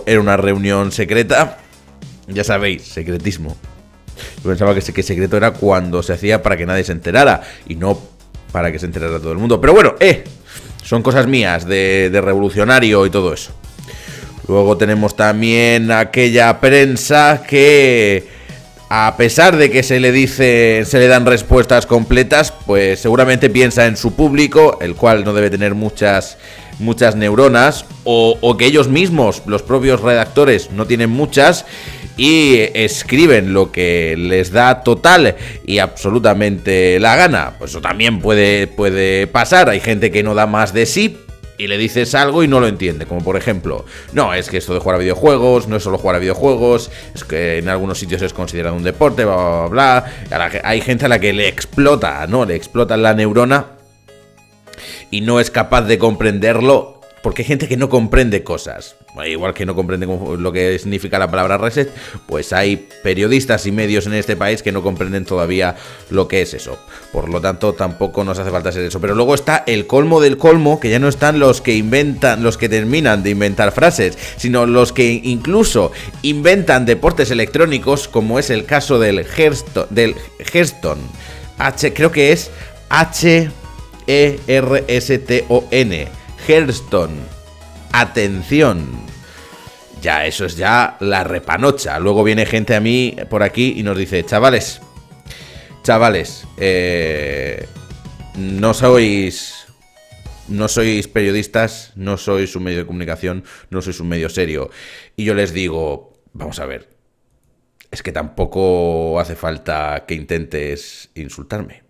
todo era una reunión secreta. Ya sabéis, secretismo. Yo pensaba que secreto era cuando se hacía para que nadie se enterara y no para que se enterara todo el mundo. Pero bueno, son cosas mías de revolucionario y todo eso. Luego tenemos también aquella prensa que, a pesar de que se le dan respuestas completas, pues seguramente piensa en su público, el cual no debe tener muchas neuronas, o que ellos mismos, los propios redactores, no tienen muchas, y escriben lo que les da total y absolutamente la gana. Pues eso también puede pasar. Hay gente que no da más de sí y le dices algo y no lo entiende, como por ejemplo, no, es que esto de jugar a videojuegos no es solo jugar a videojuegos, es que en algunos sitios es considerado un deporte, bla, bla, bla. Hay gente a la que le explota, ¿no? Le explota la neurona y no es capaz de comprenderlo, porque hay gente que no comprende cosas. Igual que no comprende lo que significa la palabra reset, pues hay periodistas y medios en este país que no comprenden todavía lo que es eso. Por lo tanto, tampoco nos hace falta ser eso. Pero luego está el colmo del colmo, que ya no están los que terminan de inventar frases, sino los que incluso inventan deportes electrónicos, como es el caso del Hearthstone. Creo que es Herston. Hearthstone. Atención. Ya, eso es ya la repanocha. Luego viene gente a mí por aquí y nos dice, chavales, no sois periodistas, no sois un medio de comunicación, no sois un medio serio. Y yo les digo, vamos a ver, es que tampoco hace falta que intentes insultarme.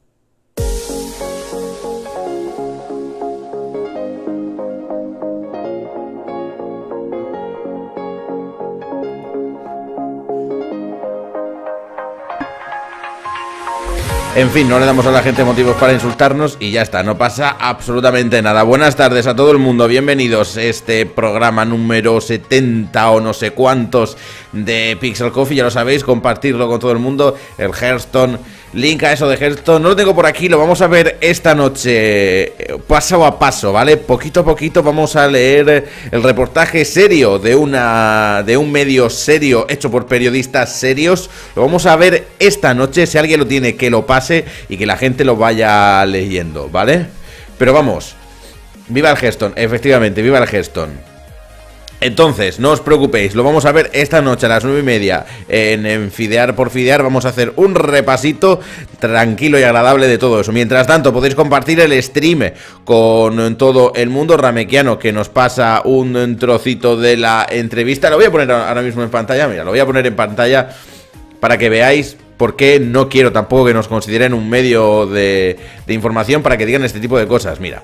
En fin, no le damos a la gente motivos para insultarnos y ya está, no pasa absolutamente nada. Buenas tardes a todo el mundo, bienvenidos a este programa número 70 o no sé cuántos de Pixel Coffee. Ya lo sabéis, compartirlo con todo el mundo, el Hearthstone. Link a eso de Hearthstone, no lo tengo por aquí, lo vamos a ver esta noche, paso a paso, ¿vale? Poquito a poquito vamos a leer el reportaje serio de un medio serio hecho por periodistas serios. Lo vamos a ver esta noche, si alguien lo tiene que lo pase y que la gente lo vaya leyendo, ¿vale? Pero vamos, viva el Hearthstone, efectivamente, viva el Hearthstone. Entonces, no os preocupéis, lo vamos a ver esta noche a las 9:30 en Fidear por Fidear. Vamos a hacer un repasito tranquilo y agradable de todo eso. Mientras tanto, podéis compartir el stream con todo el mundo. Ramequiano, que nos pasa un trocito de la entrevista. Lo voy a poner ahora mismo en pantalla, mira, lo voy a poner en pantalla para que veáis por qué no quiero tampoco que nos consideren un medio de información para que digan este tipo de cosas. Mira.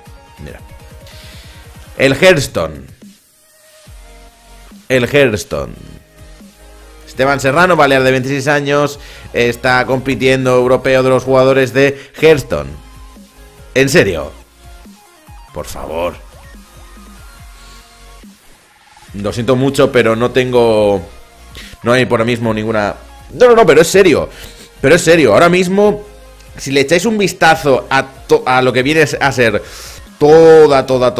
El Hearthstone. Esteban Serrano, balear de 26 años, está compitiendo europeo de los jugadores de Hearthstone. ¿En serio? Por favor. Lo siento mucho, pero no hay por ahora mismo ninguna... No, pero es serio. Ahora mismo, si le echáis un vistazo a lo que viene a ser toda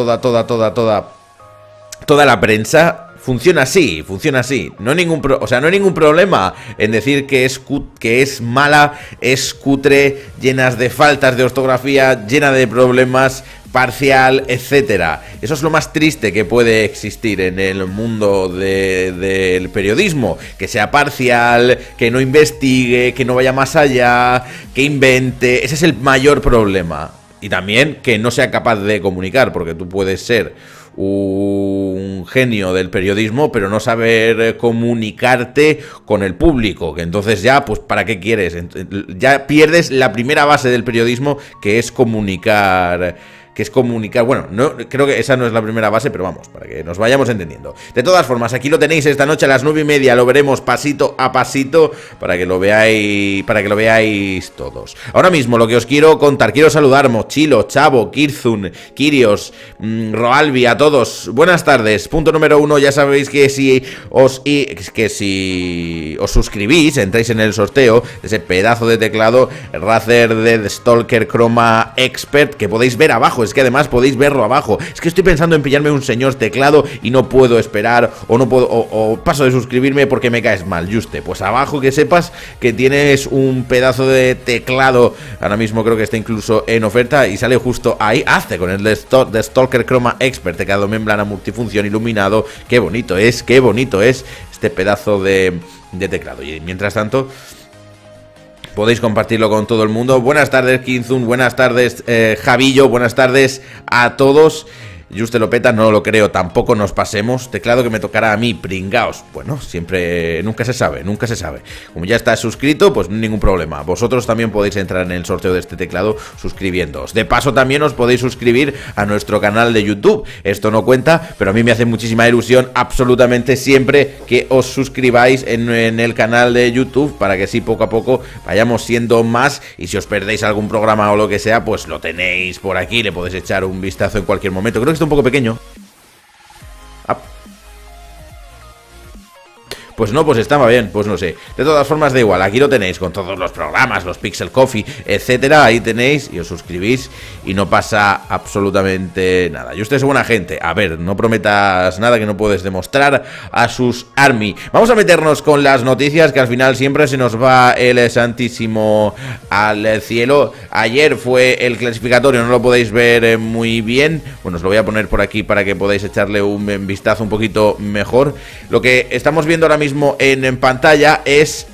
la prensa... Funciona así. No hay ningún problema en decir que es mala, es cutre, llenas de faltas de ortografía, llena de problemas, parcial, etcétera. Eso es lo más triste que puede existir en el mundo del periodismo. Que sea parcial, que no investigue, que no vaya más allá, que invente. Ese es el mayor problema. Y también que no sea capaz de comunicar, porque tú puedes ser un genio del periodismo, pero no saber comunicarte con el público, que entonces ya, pues ¿para qué quieres? Ya pierdes la primera base del periodismo, que es comunicar. Bueno, no, creo que esa no es la primera base, pero vamos, para que nos vayamos entendiendo. De todas formas, aquí lo tenéis esta noche a las 9:30, lo veremos pasito a pasito para que lo veáis todos. Ahora mismo lo que os quiero contar, quiero saludar Mochilo, Chavo, Kirzun, Kirios, Roalbi, a todos. Buenas tardes. Punto número 1, ya sabéis que si os suscribís, entráis en el sorteo de ese pedazo de teclado Razer Dead Stalker Chroma Expert, que podéis ver abajo. es que además podéis verlo abajo. Es que estoy pensando en pillarme un señor teclado y no puedo esperar, o no puedo, o paso de suscribirme porque me caes mal, Juste. Pues abajo que sepas que tienes un pedazo de teclado, ahora mismo creo que está incluso en oferta y sale justo ahí, hazte con el de Stalker Chroma Expert, teclado membrana multifunción iluminado. Qué bonito es este pedazo de teclado. Y mientras tanto podéis compartirlo con todo el mundo. Buenas tardes, Kinzun, buenas tardes, Javillo, buenas tardes a todos. Juste lo peta, no lo creo, tampoco nos pasemos. Teclado que me tocará a mí, pringaos. Bueno, siempre, nunca se sabe. Como ya estás suscrito, pues ningún problema. Vosotros también podéis entrar en el sorteo de este teclado suscribiéndoos. De paso también os podéis suscribir a nuestro canal de YouTube. Esto no cuenta, pero a mí me hace muchísima ilusión absolutamente siempre que os suscribáis en el canal de YouTube, para que así poco a poco vayamos siendo más. Y si os perdéis algún programa o lo que sea, pues lo tenéis por aquí, le podéis echar un vistazo en cualquier momento. Creo que está un poco pequeño. Pues no, pues estaba bien, pues no sé. De todas formas da igual, aquí lo tenéis con todos los programas, los Pixel Coffee, etcétera. Ahí tenéis y os suscribís y no pasa absolutamente nada. Y usted es buena gente. A ver, no prometas nada que no puedes demostrar a sus Army. Vamos a meternos con las noticias, que al final siempre se nos va el santísimo al cielo. Ayer fue el clasificatorio, no lo podéis ver muy bien. Bueno, os lo voy a poner por aquí para que podáis echarle un vistazo un poquito mejor. Lo que estamos viendo ahora mismo en pantalla es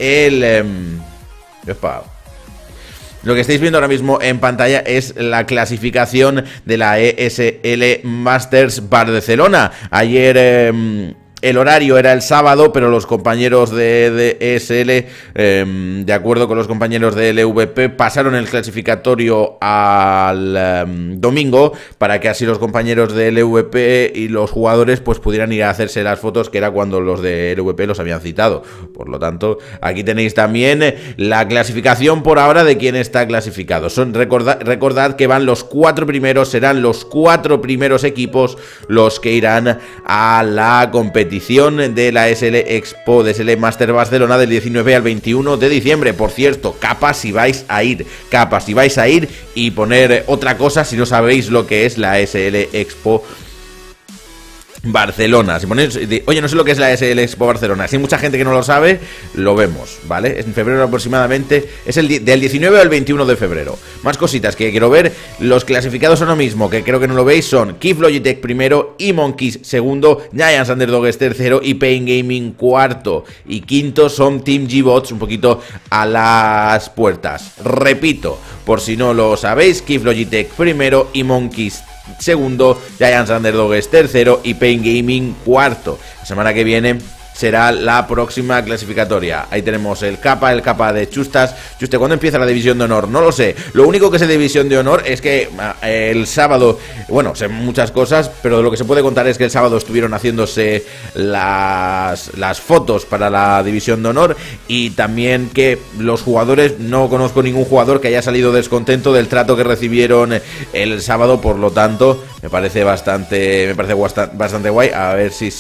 lo que estáis viendo ahora mismo en pantalla es la clasificación de la ESL Masters Barcelona. Ayer el horario era el sábado, pero los compañeros de ESL, de acuerdo con los compañeros de LVP, pasaron el clasificatorio al domingo, para que así los compañeros de LVP y los jugadores pues pudieran ir a hacerse las fotos, que era cuando los de LVP los habían citado. Por lo tanto, aquí tenéis también la clasificación por ahora de quién está clasificado. Recordad que van los 4 primeros, serán los 4 primeros equipos los que irán a la competición de la SL Expo de SL Master Barcelona del 19 al 21 de diciembre. Por cierto, capas si vais a ir, y poner otra cosa si no sabéis lo que es la SL Expo Barcelona. Si ponéis, oye, no sé lo que es la SL Expo Barcelona, si hay mucha gente que no lo sabe, lo vemos, ¿vale? Es en febrero aproximadamente, es del 19 al 21 de febrero. Más cositas que quiero ver. Los clasificados ahora mismo, que creo que no lo veis, son Kif Logitech primero, y Monkeys segundo, Giants Underdogs tercero y Pain Gaming cuarto. Y quinto son Team G-Bots, un poquito a las puertas. Repito, por si no lo sabéis, Kif Logitech primero y Monkeys segundo, Giants Underdogs tercero y Pain Gaming cuarto. La semana que viene será la próxima clasificatoria. Ahí tenemos el capa de Chustas. Juste, ¿cuándo empieza la división de honor? No lo sé. Lo único que sé de división de honor es que el sábado, bueno, sé muchas cosas, pero lo que se puede contar es que el sábado estuvieron haciéndose las fotos para la división de honor, y también que los jugadores, no conozco ningún jugador que haya salido descontento del trato que recibieron el sábado. Por lo tanto, me parece bastante guay. A ver si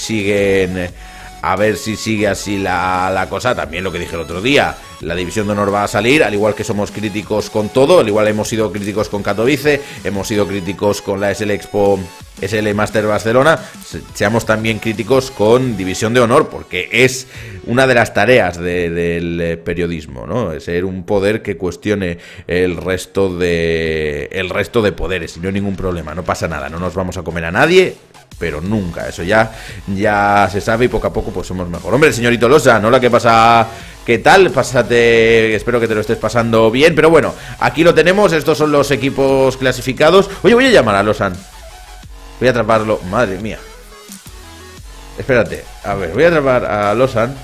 sigue así la cosa. También lo que dije el otro día, la división de honor va a salir, al igual que somos críticos con todo, al igual hemos sido críticos con Katowice, hemos sido críticos con la SL Expo, SL Master Barcelona, seamos también críticos con división de honor, porque es una de las tareas del periodismo, ¿no? Es ser un poder que cuestione el resto de poderes, y no hay ningún problema, no pasa nada, no nos vamos a comer a nadie, pero nunca, eso ya se sabe, y poco a poco pues somos mejor. Hombre, señorito Losa, ¿no? ¿Qué pasa? ¿Qué tal? Pásate, espero que te lo estés pasando bien. Pero bueno, aquí lo tenemos, estos son los equipos clasificados. Oye, voy a llamar a Losan, voy a atraparlo, madre mía. Espérate, a ver, voy a atrapar a Losan.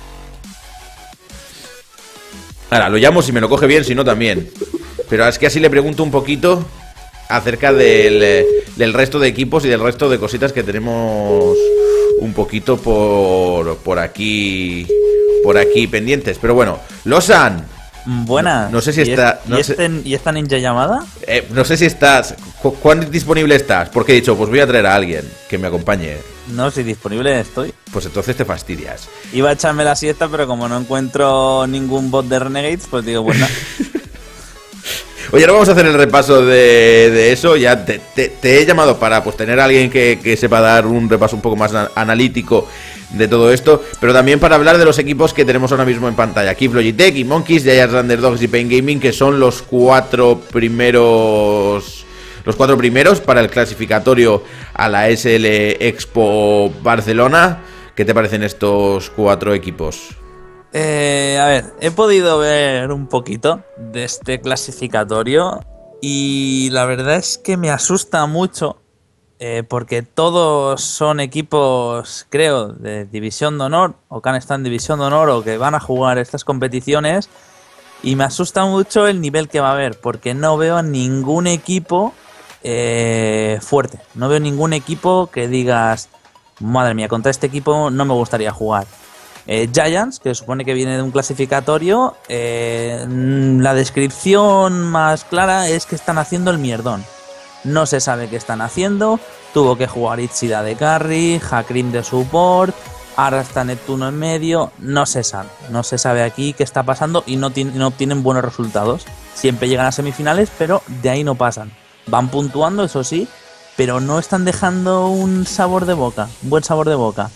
Ahora, lo llamo si me lo coge bien, si no también. Pero es que así le pregunto un poquito acerca del resto de equipos y del resto de cositas que tenemos un poquito por aquí pendientes. Pero bueno, Losan, buenas. No sé si está... ¿Y esta ninja llamada? No sé si estás... ¿Cuán disponible estás? Porque he dicho, pues voy a traer a alguien que me acompañe. No, si disponible estoy. Pues entonces te fastidias. Iba a echarme la siesta, pero como no encuentro ningún bot de Renegades, pues digo, bueno. Oye, ahora vamos a hacer el repaso de eso. Ya te he llamado para pues tener a alguien que sepa dar un repaso un poco más analítico de todo esto, pero también para hablar de los equipos que tenemos ahora mismo en pantalla. Kif, Logitech y Monkeys, Giants, Underdogs y Pain Gaming, que son los cuatro primeros para el clasificatorio a la SL Expo Barcelona. ¿Qué te parecen estos cuatro equipos? A ver, he podido ver un poquito de este clasificatorio y la verdad es que me asusta mucho porque todos son equipos, creo, de División de Honor o que han estado en División de Honor o que van a jugar estas competiciones, y me asusta mucho el nivel que va a haber porque no veo a ningún equipo fuerte, no veo ningún equipo que digas, madre mía, contra este equipo no me gustaría jugar. Giants, que supone que viene de un clasificatorio, la descripción más clara es que están haciendo el mierdón. No se sabe qué están haciendo. Tuvo que jugar Ichida de carry, Hakrim de support, ahora está Neptuno en medio. No se sabe aquí qué está pasando y no obtienen buenos resultados. Siempre llegan a semifinales, pero de ahí no pasan. Van puntuando, eso sí, pero no están dejando un buen sabor de boca.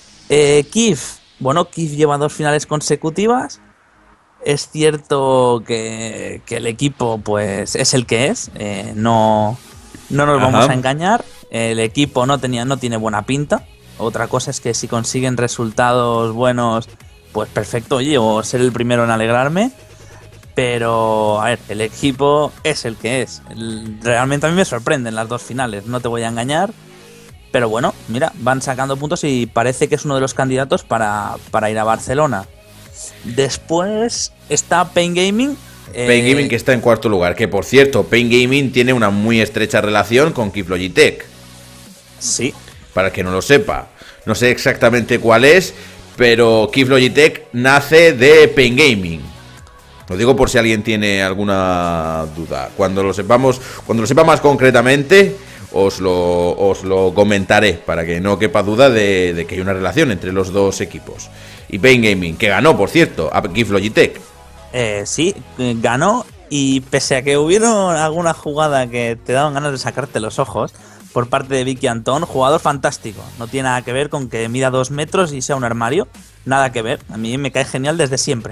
Kif lleva 2 finales consecutivas. Es cierto que el equipo pues es el que es. No nos vamos a engañar. El equipo no tiene buena pinta. Otra cosa es que si consiguen resultados buenos, pues perfecto, oye, o ser el primero en alegrarme. Pero, a ver, el equipo es el que es. Realmente a mí me sorprenden las 2 finales, no te voy a engañar. Pero bueno, mira, van sacando puntos y parece que es uno de los candidatos para ir a Barcelona. Después está Pain Gaming. Pain Gaming, que está en cuarto lugar. Que por cierto, Pain Gaming tiene una muy estrecha relación con Kif Logitech. Sí. Para el que no lo sepa. No sé exactamente cuál es, pero Kif Logitech nace de Pain Gaming. Lo digo por si alguien tiene alguna duda. Cuando lo sepa más concretamente, os lo comentaré, para que no quepa duda de que hay una relación entre los dos equipos. Y Pain Gaming, que ganó, por cierto, a Kif Logitech. Sí, ganó, y pese a que hubieron alguna jugada que te daban ganas de sacarte los ojos por parte de Vicky Antón, jugador fantástico. No tiene nada que ver con que mida 2 metros y sea un armario. Nada que ver. A mí me cae genial desde siempre.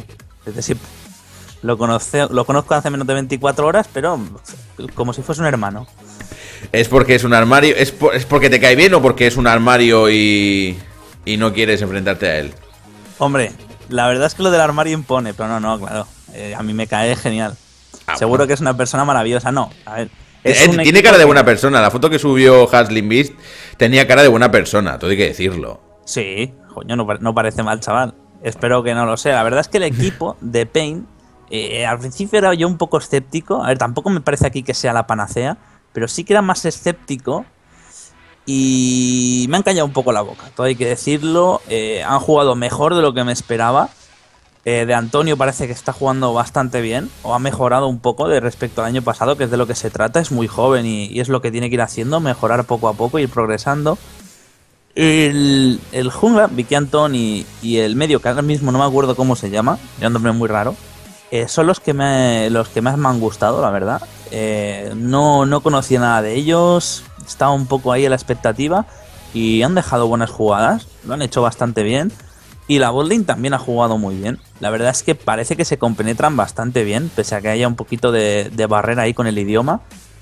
Lo conozco hace menos de 24 horas, pero como si fuese un hermano. ¿Es porque es un armario? ¿Es porque te cae bien o porque es un armario y no quieres enfrentarte a él? Hombre, la verdad es que lo del armario impone, pero no, claro. A mí me cae genial. Seguro bueno. que es una persona maravillosa. No, a ver. Tiene cara de buena persona. La foto que subió Haslin Beast tenía cara de buena persona, todo hay que decirlo. Sí, coño, no parece mal, chaval. Espero que no lo sea. La verdad es que el equipo de Pain, al principio era yo un poco escéptico. A ver, tampoco me parece aquí que sea la panacea, pero sí que era más escéptico y me han callado un poco la boca, todo hay que decirlo. Han jugado mejor de lo que me esperaba. De Antonio parece que está jugando bastante bien, o ha mejorado un poco de respecto al año pasado, que es de lo que se trata. Es muy joven y es lo que tiene que ir haciendo, mejorar poco a poco, ir progresando. El jungla, Vicky Anton y el medio, que ahora mismo no me acuerdo cómo se llama, es un nombre muy raro, son los que más me han gustado, la verdad. No conocía nada de ellos, estaba un poco ahí a la expectativa y han dejado buenas jugadas, lo han hecho bastante bien. Y la botlane también ha jugado muy bien. La verdad es que parece que se compenetran bastante bien, pese a que haya un poquito de barrera ahí con el idioma.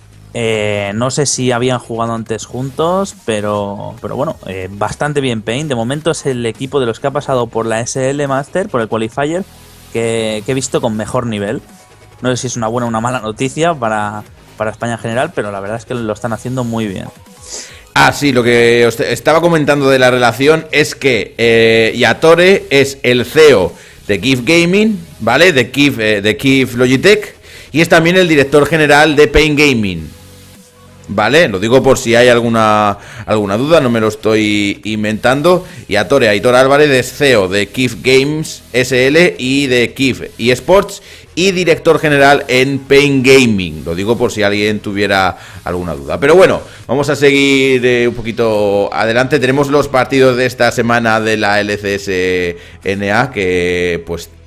No sé si habían jugado antes juntos, pero bueno, bastante bien Pain. De momento es el equipo de los que ha pasado por la SL Master, por el Qualifier, que he visto con mejor nivel. No sé si es una buena o una mala noticia para España en general, pero la verdad es que lo están haciendo muy bien. Ah, sí, lo que os estaba comentando de la relación es que Yatore es el CEO de Kif Gaming, ¿vale? De Kif Logitech, y es también el director general de Pain Gaming, ¿vale? Lo digo por si hay alguna duda, no me lo estoy inventando. Yatore Aitor Álvarez es CEO de Kif Games SL y de Kif eSports, y director general en Pain Gaming. Lo digo por si alguien tuviera alguna duda. Pero bueno, vamos a seguir un poquito adelante. Tenemos los partidos de esta semana de la LCSNA, que pues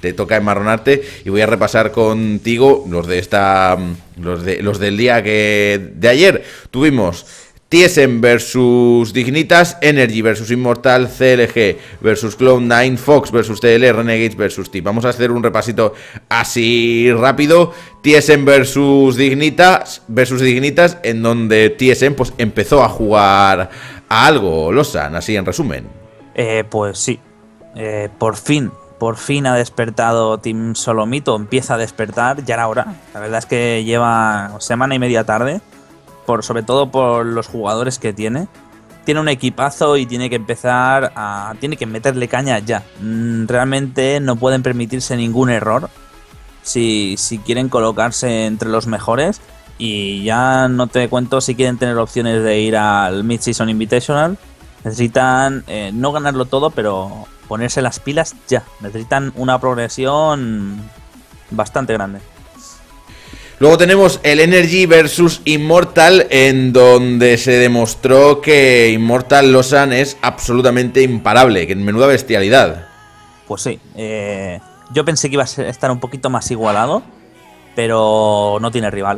te toca enmarronarte y voy a repasar contigo los de los del día de ayer. Tuvimos TSM versus Dignitas, Energy versus Immortal, CLG versus Cloud9, Fox versus TL, Renegades versus Team. Vamos a hacer un repasito así rápido. TSM versus Dignitas, en donde TSM pues empezó a jugar a algo, Lozan, así en resumen. Pues sí, por fin ha despertado Team Solomito, empieza a despertar, ya era hora. La verdad es que lleva semana y media tarde. Sobre todo por los jugadores que tiene. Tiene un equipazo y tiene que tiene que meterle caña ya. Realmente no pueden permitirse ningún error si quieren colocarse entre los mejores. Y ya no te cuento si quieren tener opciones de ir al Mid-Season Invitational. Necesitan no ganarlo todo, pero ponerse las pilas ya. Necesitan una progresión bastante grande. Luego tenemos el Energy versus Immortal, en donde se demostró que Immortal Lozan es absolutamente imparable, que en menuda bestialidad. Pues sí, yo pensé que iba a estar un poquito más igualado, pero no tiene rival.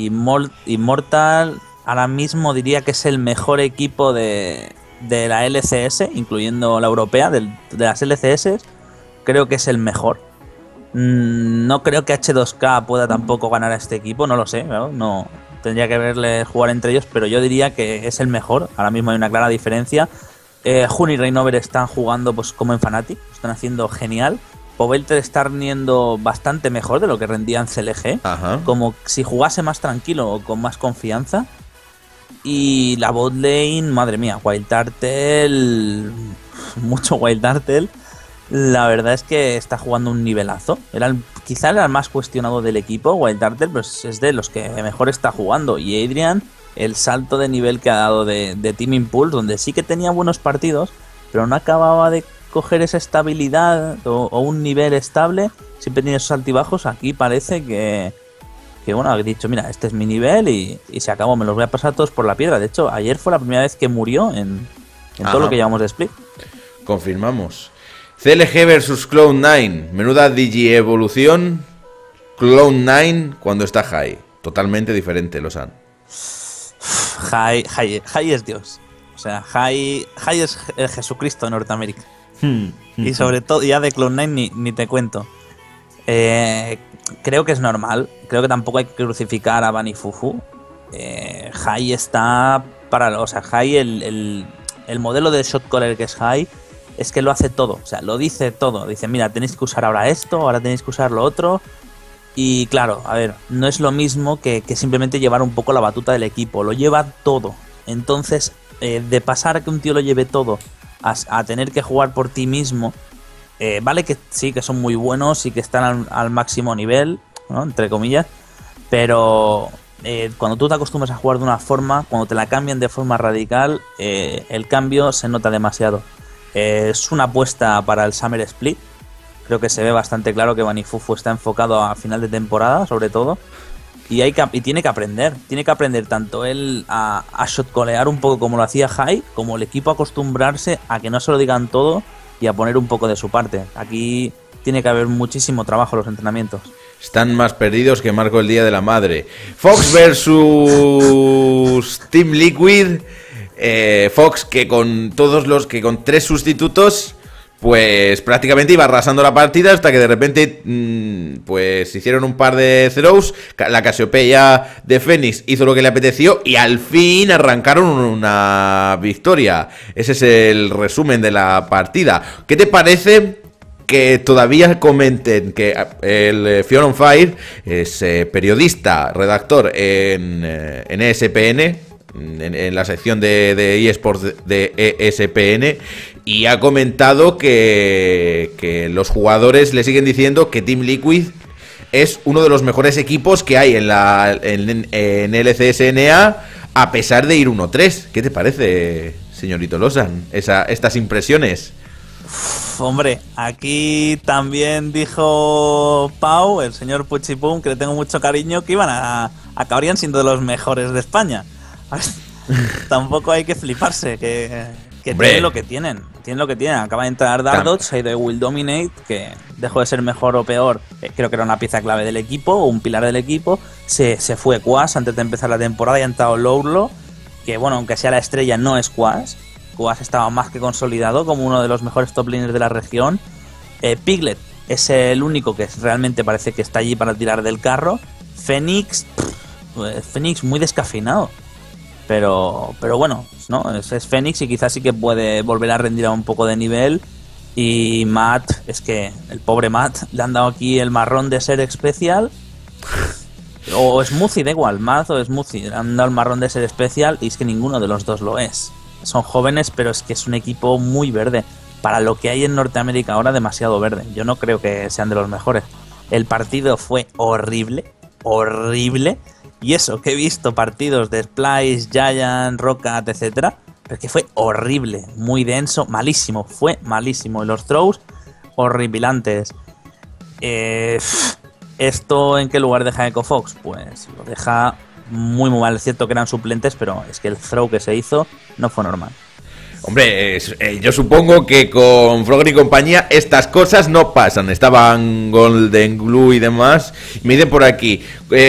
Immortal ahora mismo diría que es el mejor equipo de la LCS, incluyendo la europea, de las LCS, creo que es el mejor. No creo que H2K pueda tampoco ganar a este equipo, no lo sé, no tendría que verle jugar entre ellos, pero yo diría que es el mejor. Ahora mismo hay una clara diferencia. Jun y Reignover están jugando pues como en Fnatic, están haciendo genial. Pobelter está rindiendo bastante mejor de lo que rendía en CLG. Ajá. Como si jugase más tranquilo o con más confianza. Y la bot lane, madre mía, Wild Turtle, mucho Wild Turtle. La verdad es que está jugando un nivelazo. Quizá era el más cuestionado del equipo. Wild Turtle pues es de los que mejor está jugando. Y Adrian, el salto de nivel que ha dado de Team Impulse, donde sí que tenía buenos partidos, pero no acababa de coger esa estabilidad o un nivel estable. Siempre tiene esos altibajos. Aquí parece que bueno, ha dicho, mira, este es mi nivel y se acabó. Me los voy a pasar todos por la piedra. De hecho, ayer fue la primera vez que murió en todo lo que llevamos de split. Confirmamos. CLG versus Cloud9, menuda digievolución. Cloud9 cuando está High, totalmente diferente, Lozan. High es Dios. O sea, High es el Jesucristo de Norteamérica. Y sobre todo, ya de Cloud9 ni te cuento. Creo que es normal. Creo que tampoco hay que crucificar a Bani Fufu. High está para... O sea, High, el modelo de shotcaller que es High, es que lo hace todo, o sea, lo dice todo. Dice, mira, tenéis que usar ahora esto, ahora tenéis que usar lo otro. Y claro, a ver, no es lo mismo que simplemente llevar un poco la batuta del equipo. Lo lleva todo. Entonces, de pasar a que un tío lo lleve todo a tener que jugar por ti mismo, vale que sí, que son muy buenos y que están al máximo nivel, ¿no? Entre comillas. Pero cuando tú te acostumbras a jugar de una forma, cuando te la cambian de forma radical, el cambio se nota demasiado. Es una apuesta para el Summer Split. Creo que se ve bastante claro que Bani Fufu está enfocado a final de temporada, sobre todo. Y tiene que aprender. Tiene que aprender tanto él a shotcolear un poco como lo hacía High, como el equipo acostumbrarse a que no se lo digan todo y a poner un poco de su parte. Aquí tiene que haber muchísimo trabajo en los entrenamientos. Están más perdidos que Marco el Día de la Madre. Fox versus Team Liquid. Fox con con 3 sustitutos, pues prácticamente iba arrasando la partida hasta que de repente pues hicieron un par de throws. La Casiopeia de Fénix hizo lo que le apeteció y al fin arrancaron una victoria. Ese es el resumen de la partida. ¿Qué te parece que todavía comenten que el Fear on Fire es periodista, redactor en ESPN, en la sección de eSports de ESPN, y ha comentado que los jugadores le siguen diciendo que Team Liquid es uno de los mejores equipos que hay en LCSNA, a pesar de ir 1-3. ¿Qué te parece, señorito Lozan, estas impresiones? Hombre, aquí también dijo Pau, el señor Puchipum, que le tengo mucho cariño, que acabarían siendo de los mejores de España. Tampoco hay que fliparse, que que tienen lo que tienen. Tienen lo que tienen. Acaba de entrar Dardoch, se ha ido de Will Dominate, que dejó de ser mejor o peor. Creo que era una pieza clave del equipo, o un pilar del equipo. Se fue Quas antes de empezar la temporada y ha entrado Lowlo, que bueno, aunque sea la estrella, no es Quas. Quas estaba más que consolidado como uno de los mejores top laners de la región. Piglet es el único que realmente parece que está allí para tirar del carro. Fénix muy descafeinado. Pero bueno, ¿no? Es Fénix y quizás sí que puede volver a rendir a un poco de nivel. Y Matt, es que el pobre Matt le han dado aquí el marrón de ser especial. O Smoothie, da igual, Matt o Smoothie. Le han dado el marrón de ser especial y es que ninguno de los dos lo es. Son jóvenes, pero es que es un equipo muy verde. Para lo que hay en Norteamérica ahora, demasiado verde. Yo no creo que sean de los mejores. El partido fue horrible. Y eso, que he visto partidos de Splice, Giant, Rocket, etcétera, pero es que fue horrible, muy denso, malísimo, fue malísimo. Y los throws, horripilantes. ¿Esto en qué lugar deja Echo Fox? Pues lo deja muy mal. Es cierto que eran suplentes, pero es que el throw que se hizo no fue normal. Hombre, yo supongo que con Frogger y compañía estas cosas no pasan. Estaban Golden Glue y demás. Me dicen por aquí,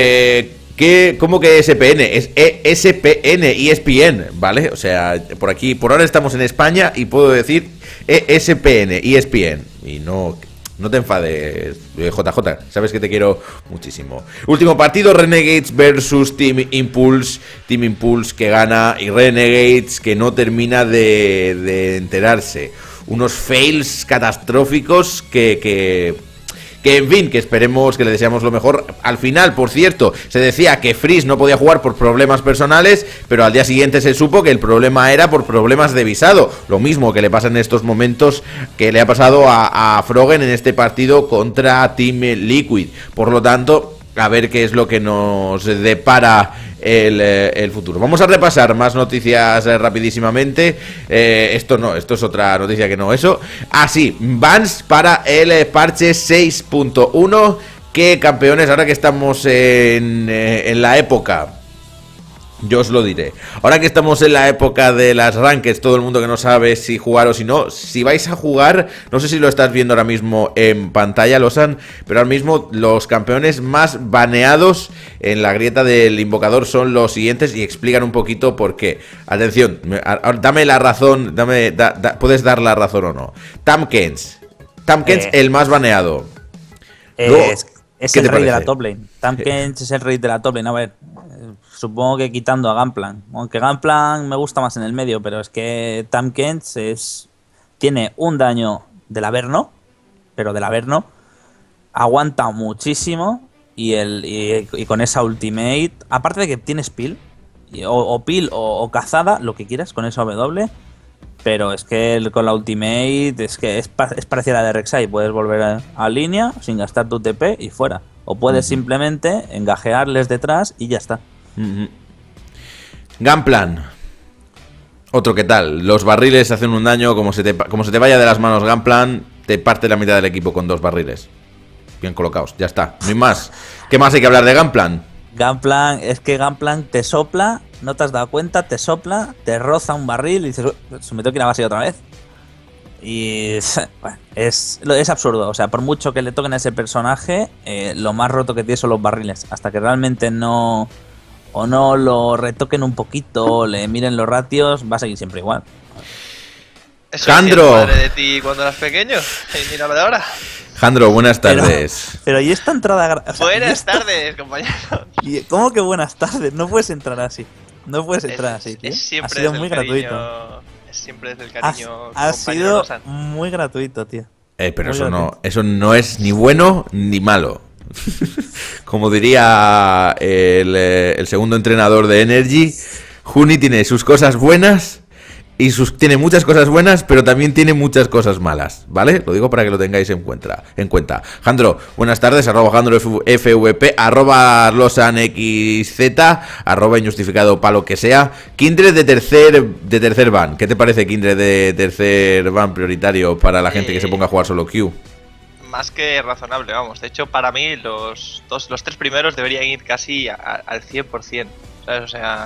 ¿cómo que SPN? Es ESPN, ESPN, ¿vale? O sea, por aquí, por ahora estamos en España y puedo decir ESPN, ESPN. Y no te enfades, JJ, sabes que te quiero muchísimo. Último partido, Renegades versus Team Impulse. Team Impulse que gana y Renegades que no termina de enterarse. Unos fails catastróficos que en fin, que esperemos, que le deseamos lo mejor. Al final, por cierto, se decía que Freeze no podía jugar por problemas personales, pero al día siguiente se supo que el problema era por problemas de visado. Lo mismo que le pasa en estos momentos que le ha pasado a Froggen en este partido contra Team Liquid. Por lo tanto, a ver qué es lo que nos depara el futuro. Vamos a repasar más noticias rapidísimamente. Esto es otra noticia que no eso. Sí, bans para el parche 6.1. Que campeones, ahora que estamos en la época, yo os lo diré, ahora que estamos en la época de las rankeds, todo el mundo que no sabe si jugar o si no, si vais a jugar, no sé si lo estás viendo ahora mismo en pantalla, Losan, pero ahora mismo los campeones más baneados en la grieta del invocador son los siguientes y explican un poquito por qué. Atención, dame la razón, puedes dar la razón o no. Tamkens, el más baneado. Es el rey de la top lane. Tamkens es el rey de la top lane. A ver, supongo que quitando a Gunplan. Aunque Gunplan me gusta más en el medio, pero es que Tamkens tiene un daño del Averno, pero del Averno aguanta muchísimo y con esa ultimate, aparte de que tienes peel, o peel o cazada, lo que quieras con esa W, pero es que con la ultimate es parecida a la de Rek'Sai. Puedes volver a línea sin gastar tu TP y fuera. O puedes simplemente engajearles detrás y ya está. Gunplan. Otro que tal. Los barriles hacen un daño. Como se te vaya de las manos Gunplan, te parte la mitad del equipo con 2 barriles. Bien colocados, ya está. No hay más. ¿Qué más hay que hablar de Gunplan? Gunplan, es que Gunplan te sopla, no te has dado cuenta, te sopla, te roza un barril y dices, se me tengo que ir a base otra vez. Y bueno, es absurdo. O sea, por mucho que le toquen a ese personaje, lo más roto que tiene son los barriles. Hasta que realmente no lo retoquen un poquito, o le miren los ratios, va a seguir siempre igual. ¿Eso Jandro, padre de ti cuando eras pequeño? Y míralo de ahora. Jandro, buenas tardes. Pero ¿y esta entrada? O sea, buenas tardes, compañero. ¿Cómo que buenas tardes? No puedes entrar así. No puedes entrar así, tío. Ha sido muy gratuito. Siempre desde el cariño. Ha sido muy gratuito, tío. Pero eso no es ni bueno ni malo. Como diría el segundo entrenador de Energy, Juni tiene sus cosas buenas y tiene muchas cosas buenas, pero también tiene muchas cosas malas, ¿vale? Lo digo para que lo tengáis en cuenta. Jandro, buenas tardes, @JandroFVP, @LosanXZ, @injustificado para lo que sea. Kindred de tercer ban. ¿Qué te parece Kindred de tercer ban prioritario para la gente que se ponga a jugar solo Q? Más que razonable, vamos. De hecho, para mí los 3 primeros deberían ir casi al 100%, ¿sabes? O sea,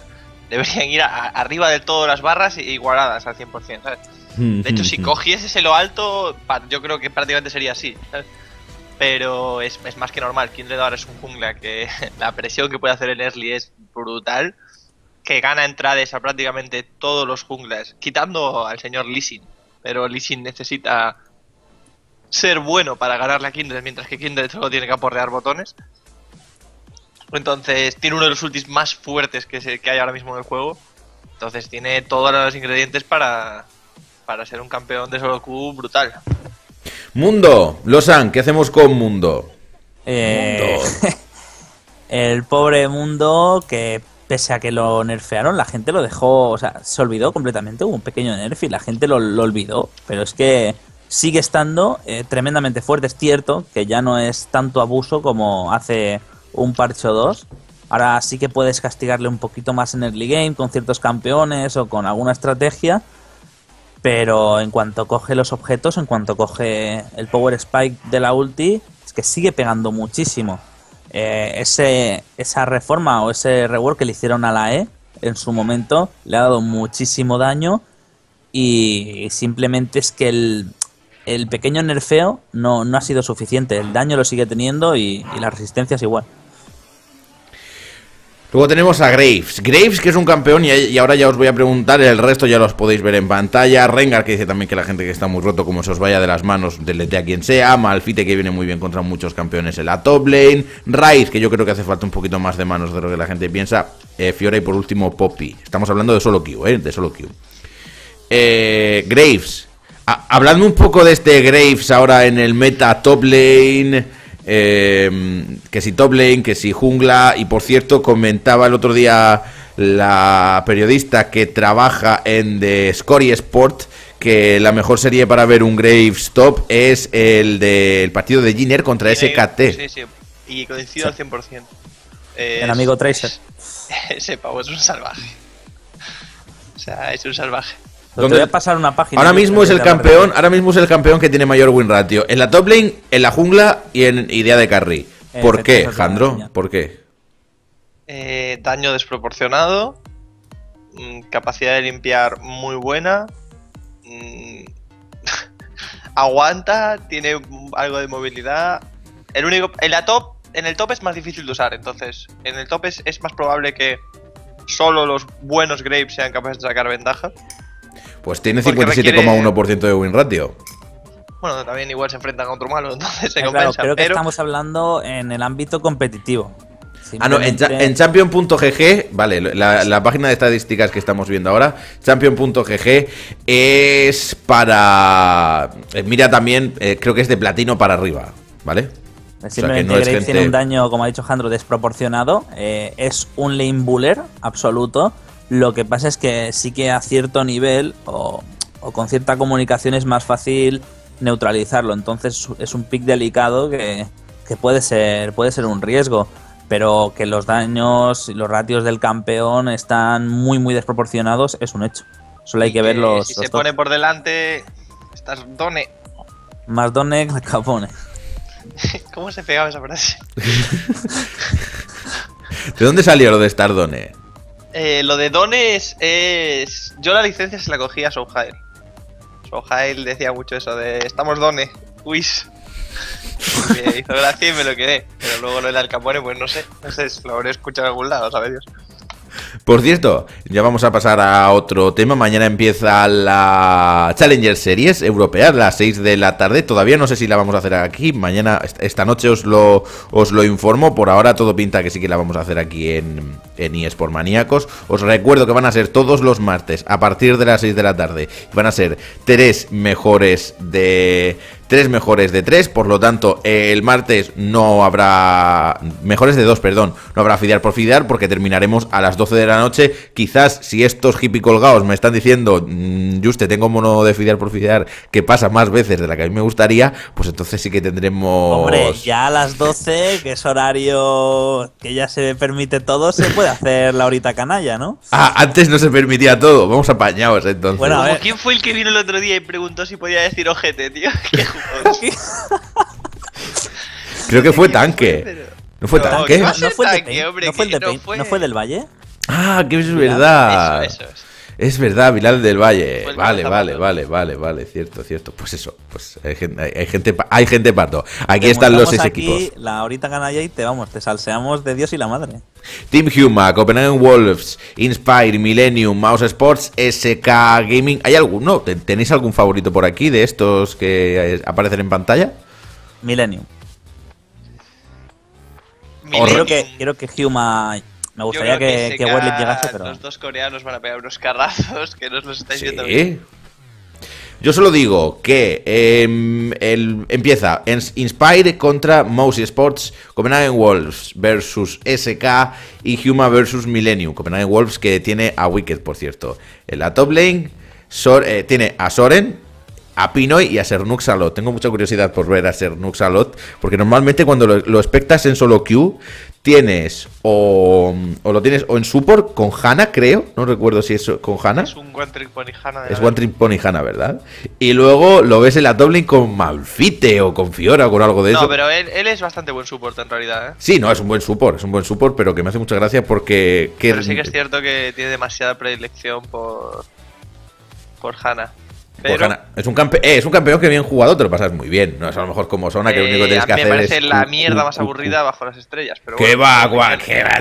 deberían ir arriba del todo las barras igualadas al 100%, ¿sabes? De hecho, si cogiese lo alto, yo creo que prácticamente sería así, ¿sabes? Pero es más que normal. Kindred ahora es un jungla que la presión que puede hacer el early es brutal, que gana entradas a prácticamente todos los junglas, quitando al señor Lee Sin. Pero Lee Sin necesita ser bueno para ganarle a Kindred, mientras que Kindred solo tiene que aporrear botones. Entonces tiene uno de los ultis más fuertes que hay ahora mismo en el juego. Entonces tiene todos los ingredientes para ser un campeón de solo Q brutal. Mundo, Losan, ¿qué hacemos con Mundo? El pobre Mundo, que pese a que lo nerfearon, la gente lo dejó, o sea, se olvidó completamente. Hubo un pequeño nerf y la gente lo olvidó. Pero es que sigue estando tremendamente fuerte. Es cierto que ya no es tanto abuso como hace un parche o dos. Ahora sí que puedes castigarle un poquito más en early game con ciertos campeones o con alguna estrategia. Pero en cuanto coge los objetos, en cuanto coge el power spike de la ulti, es que sigue pegando muchísimo. Esa reforma o ese rework que le hicieron a la E en su momento le ha dado muchísimo daño. Y simplemente es que el pequeño nerfeo no ha sido suficiente. El daño lo sigue teniendo y la resistencia es igual. Luego tenemos a Graves. Graves, que es un campeón, y ahora ya os voy a preguntar, el resto ya los podéis ver en pantalla. Rengar, que dice también que la gente que está muy roto, como se os vaya de las manos, delete a quien sea. Malphite, que viene muy bien contra muchos campeones en la top lane. Ryze, que yo creo que hace falta un poquito más de manos de lo que la gente piensa. Fiora y por último Poppy. Estamos hablando de solo Q, de solo Q. Graves. Habladme un poco de este Graves ahora en el meta top lane. Que si top lane, que si jungla. Y por cierto, comentaba el otro día la periodista que trabaja en The Scory Sport que la mejor serie para ver un Graves top es el del partido de Jiner contra SKT. Sí, y coincido al 100%. El amigo Tracer. Ese pavo es un salvaje. O sea, es un salvaje. Te voy a pasar una página. Ahora mismo es el campeón que tiene mayor win ratio en la top lane, en la jungla y en idea de carry. ¿Por qué, Jandro? ¿Por qué? Daño desproporcionado, capacidad de limpiar muy buena, aguanta, tiene algo de movilidad. En el top es más difícil de usar, entonces en el top es más probable que solo los buenos Graves sean capaces de sacar ventaja. Pues tiene 57,1% de win ratio. Bueno, también igual se enfrentan a otro malo, entonces se claro, compensa. Creo que estamos hablando en el ámbito competitivo. En Champion.gg, vale, la página de estadísticas que estamos viendo ahora, Champion.gg es para... mira también, creo que es de platino para arriba, ¿vale? Simplemente Graves tiene un daño, como ha dicho Jandro, desproporcionado. Es un lane buller absoluto. Lo que pasa es que sí que a cierto nivel o con cierta comunicación es más fácil neutralizarlo. Entonces es un pick delicado que puede ser un riesgo. Pero que los daños y los ratios del campeón están muy muy desproporcionados es un hecho. Solo hay que ver los... Si se pone por delante, estás Done. Más Done que Capone. ¿Cómo se pegaba esa frase? ¿De dónde salió lo de estar Done? Lo de Done es... Yo la licencia se la cogí a Souhail. Souhail decía mucho eso de... Estamos Done, Whis. Me hizo gracia y me lo quedé. Pero luego lo del Al Capone, pues no sé, lo habré escuchado en algún lado, sabe Dios. Por cierto, ya vamos a pasar a otro tema. Mañana empieza la Challenger Series europea a las 6 de la tarde. Todavía no sé si la vamos a hacer aquí. Mañana, esta noche os lo informo. Por ahora todo pinta que sí que la vamos a hacer aquí en eSport Maníacos. Os recuerdo que van a ser todos los martes a partir de las 6 de la tarde. Van a ser tres mejores de 3, por lo tanto el martes no habrá mejores de 2, perdón, no habrá fidear por fidear porque terminaremos a las 12 de la noche. Quizás si estos hippie colgados me están diciendo Juste, tengo mono de fidear por fidear que pasa más veces de la que a mí me gustaría, pues entonces sí que tendremos... Hombre, ya a las 12, que es horario que ya se permite todo, se puede hacer la horita canalla, ¿no? Antes no se permitía todo, vamos apañados entonces. Bueno, a ver. ¿Quién fue el que vino el otro día y preguntó si podía decir ojete, tío? Creo que fue Tanque. ¿No fue Tanque? ¿No fue el del Valle? Ah, que es Bilal. verdad. Eso es. Es verdad, Bilal del Valle. Pues Vale, Zapato. vale. Cierto. Pues eso, pues hay gente pato. Aquí están los 6 aquí, equipos. la horita gana ya y te salseamos de Dios y la madre. Team Huma, Copenhagen Wolves, Inspire, Millennium, Mouse Sports, SK Gaming. ¿Hay alguno? ¿Tenéis algún favorito por aquí de estos que aparecen en pantalla? Millennium. Millennium. Quiero que Huma... Me Yo gustaría creo que SK, Werlip llegase, pero... Los dos coreanos van a pegar unos carrazos que no os los estáis viendo. Sí. Yo solo digo que empieza Inspire contra Mouse Sports, Copenhagen Wolves versus SK y Huma versus Millennium. Copenhagen Wolves que tiene a Wicked, por cierto. En la top lane tiene a Soren, a Pinoy y a Sernuxalot. Tengo mucha curiosidad por ver a Sernuxalot, porque normalmente cuando lo espectas en solo queue tienes o lo tienes o en support con Hanna, creo, no recuerdo si es con Hanna. Es un One Trick Pony Hanna. Es One Trick Pony Hanna, ¿verdad? Y luego lo ves en la top lane con Malfite o con Fiora o con algo de eso. No, pero él es bastante buen support en realidad, ¿eh? Sí, no, es un buen support, pero que me hace mucha gracia porque... Pero sí que es cierto que tiene demasiada predilección por Hanna. Pero Es un campeón que bien jugado te lo pasas muy bien. No es a lo mejor como Sona que lo único que tienes que a mí hacer me parece es... la mierda más aburrida bajo las estrellas. Pero Que bueno, va, guau, que va,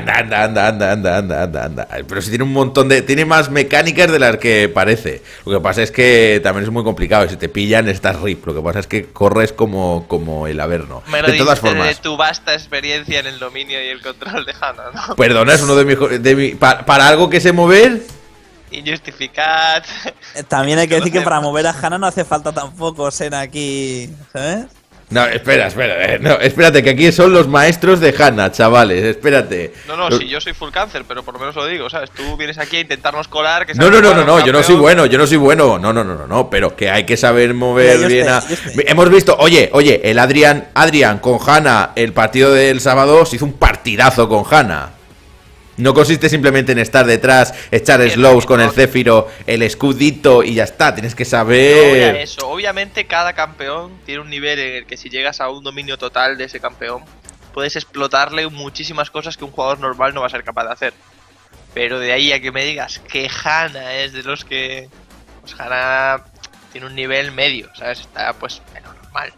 anda. Pero si tiene un montón de... Tiene más mecánicas de las que parece. Lo que pasa es que también es muy complicado. Y si te pillan, estás rip. Lo que pasa es que corres como el Averno. me lo De todas dijiste de formas, tu vasta experiencia en el dominio y el control de Hanna, ¿no? perdona, es uno de mis... Para algo que sé mover... Injustificat. También hay que decir que para mover a Hanna no hace falta tampoco ser aquí, ¿sabes? No, espera. No, espérate, que aquí son los maestros de Hanna, chavales. Espérate. No, si yo soy full cáncer, pero por lo menos lo digo, ¿sabes? Tú vienes aquí a intentarnos colar. Que No, yo no soy bueno, No, pero que hay que saber mover Mira, yo bien estoy. Hemos visto, oye, el Adrián con Hanna, el partido del sábado se hizo un partidazo con Hanna. No consiste simplemente en estar detrás, echar slows con el Céfiro, el escudito y ya está. Tienes que No voy a saber... eso. Obviamente cada campeón tiene un nivel en el que si llegas a un dominio total de ese campeón, puedes explotarle muchísimas cosas que un jugador normal no va a ser capaz de hacer. Pero de ahí a que me digas que Hanna es de los que... Pues Hanna tiene un nivel medio, ¿sabes? Está pues en lo normal.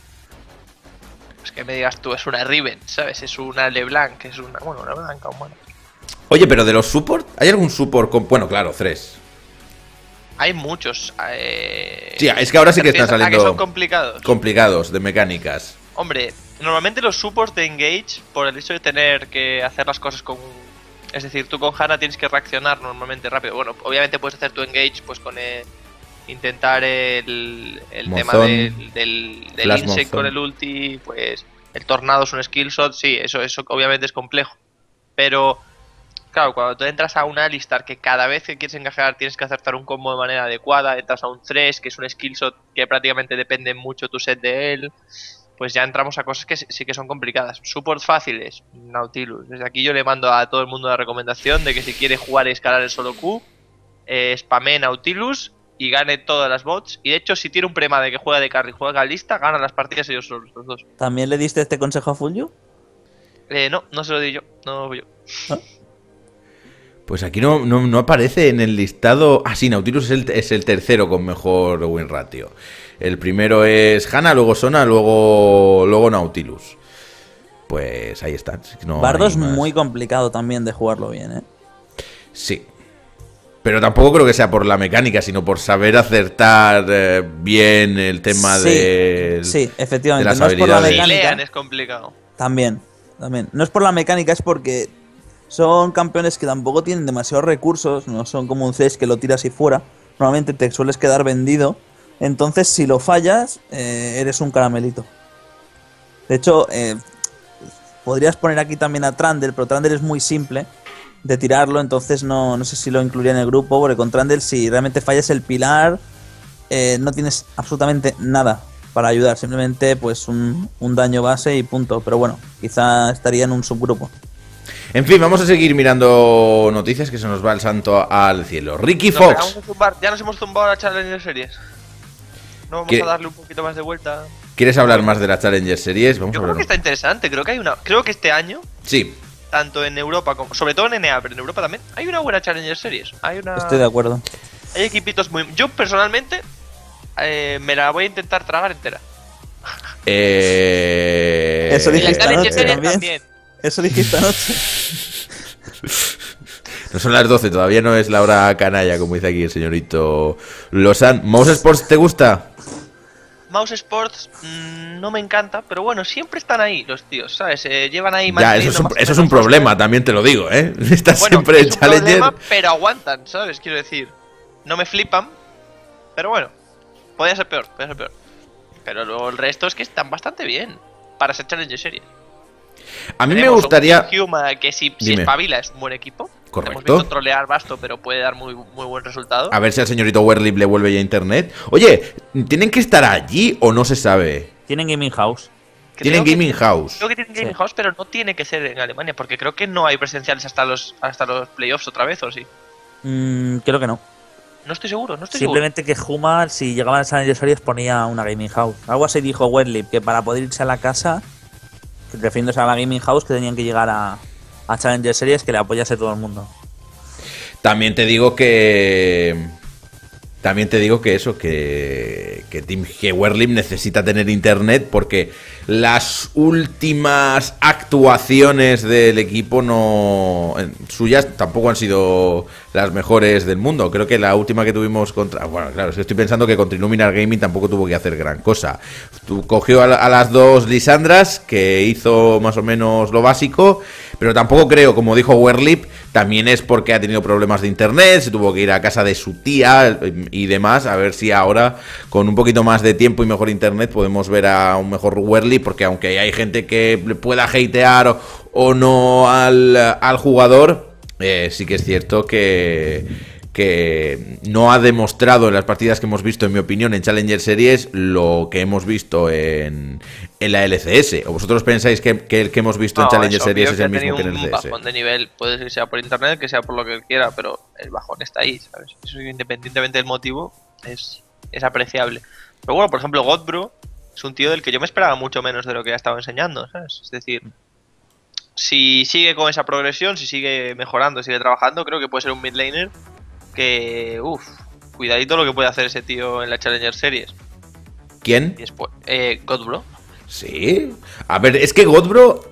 Pues que me digas tú, es una Riven, ¿sabes? Es una LeBlanc, es una... Bueno, una Blanca, bueno. Oye, pero de los support, ¿hay algún support con... Bueno, claro, 3. Hay muchos. Sí, es que ahora sí que están ¿A que saliendo son complicados? complicados de mecánicas. Hombre, normalmente los supports de Engage, por el hecho de tener que hacer las cosas con... Es decir, tú con Hanna tienes que reaccionar normalmente rápido. Bueno, obviamente puedes hacer tu Engage pues con intentar el tema Monzón, del Flash insect Monzón. con el ulti, pues el tornado es un skill shot, sí, eso obviamente es complejo. Pero, claro, cuando tú entras a un Alistar que cada vez que quieres encajar tienes que acertar un combo de manera adecuada, entras a un Thresh, que es un skill shot que prácticamente depende mucho tu set de él, pues ya entramos a cosas que sí que son complicadas. Supports fáciles, Nautilus. Desde aquí yo le mando a todo el mundo la recomendación de que si quiere jugar y escalar el solo Q, spamee Nautilus y gane todas las bots. Y de hecho, si tiene un prema de que juega de carry y juega lista, ganan las partidas ellos solos, los dos. ¿También le diste este consejo a Fulju? No se lo di yo, no fui yo. Pues aquí no aparece en el listado... Ah, sí, Nautilus es el tercero con mejor win ratio. El primero es Hanna, luego Sona, luego Nautilus. Pues ahí está. No Bardo hay es más. muy complicado también de jugarlo bien, ¿eh? Sí. Pero tampoco creo que sea por la mecánica, sino por saber acertar bien el tema Sí, de... sí, efectivamente. de las No es por la habilidades. Si mecánica. lean es complicado. También. No es por la mecánica, es porque son campeones que tampoco tienen demasiados recursos, no son como un CES que lo tiras y fuera. Normalmente te sueles quedar vendido. Entonces, si lo fallas, eres un caramelito. De hecho, podrías poner aquí también a Trundle, pero Trundle es muy simple de tirarlo, entonces no sé si lo incluiría en el grupo, porque con Trundle, si realmente fallas el pilar, no tienes absolutamente nada para ayudar, simplemente pues un daño base y punto. Pero bueno, quizá estaría en un subgrupo. En fin, vamos a seguir mirando noticias, que se nos va el santo al cielo. Ricky Nos Fox. pegamos a zumbar. Ya nos hemos zumbado a la Challenger Series. No vamos ¿Qué? a darle un poquito más de vuelta. ¿Quieres hablar más de la Challenger Series? Vamos Yo a creo hablar. que está interesante. Creo que este año Sí. tanto en Europa como, sobre todo en NA, pero en Europa también, hay una buena Challenger Series. Estoy de acuerdo. Hay equipitos muy... Yo personalmente me la voy a intentar tragar entera. Eso Y la dijiste Challenger anoche Series también. también. Eso dijiste anoche. No son las 12, todavía no es la hora canalla, como dice aquí el señorito Losan. ¿Mouse Sports te gusta? Mouse Sports no me encanta, pero bueno, siempre están ahí los tíos, ¿sabes? Llevan ahí Ya, eso es un problema, también te lo digo, ¿eh? Está Bueno, siempre es el un Challenger. problema, pero aguantan, ¿sabes? Quiero decir, no me flipan, pero bueno, podría ser peor, podría ser peor. Pero luego el resto es que están bastante bien para ser Challenger Series. A mí me Tenemos gustaría... un Huma que si Dime. espabila es un buen equipo. Correcto. Hemos visto trolear Basto, pero puede dar muy buen resultado. A ver si al señorito Werlip le vuelve ya internet. Oye, ¿tienen que estar allí o no se sabe? Tienen Gaming House. Tienen Gaming House. Creo que tienen Gaming Sí. House, pero no tiene que ser en Alemania, porque creo que no hay presenciales hasta los playoffs otra vez, ¿o sí? Creo que no. No estoy seguro, no estoy Simplemente que Huma, si llegaban a Challenger Series, ponía una Gaming House. Algo así dijo Werlip, que para poder irse a la casa, refiriéndose a la Gaming House, que tenían que llegar a Challenger Series, que le apoyase todo el mundo. También te digo que eso, que Werlip necesita tener internet porque las últimas actuaciones del equipo suyas tampoco han sido las mejores del mundo. Creo que la última que tuvimos contra... Bueno, claro, es que estoy pensando que contra Illuminar Gaming tampoco tuvo que hacer gran cosa. Cogió a las dos Lisandras, que hizo más o menos lo básico, pero tampoco creo, como dijo Werlip, también es porque ha tenido problemas de internet, se tuvo que ir a casa de su tía y demás, a ver si ahora, con un poquito más de tiempo y mejor internet, podemos ver a un mejor Werlip, porque aunque hay gente que le pueda hatear o no al jugador, sí que es cierto que no ha demostrado en las partidas que hemos visto, en mi opinión, en Challenger Series, lo que hemos visto en la LCS. ¿O vosotros pensáis que el que hemos visto en Challenger Series es el mismo que en un LCS? bajón de nivel, puede ser que sea por internet, que sea por lo que él quiera, pero el bajón está ahí, ¿sabes? Eso independientemente del motivo, es apreciable. Pero bueno, por ejemplo, Godbro es un tío del que yo me esperaba mucho menos de lo que ha estado enseñando, ¿sabes? Es decir, si sigue con esa progresión, si sigue mejorando, sigue trabajando, creo que puede ser un mid laner que, cuidadito lo que puede hacer ese tío en la Challenger Series. ¿Quién? Y después, Godbro. Sí. A ver, es que Godbro,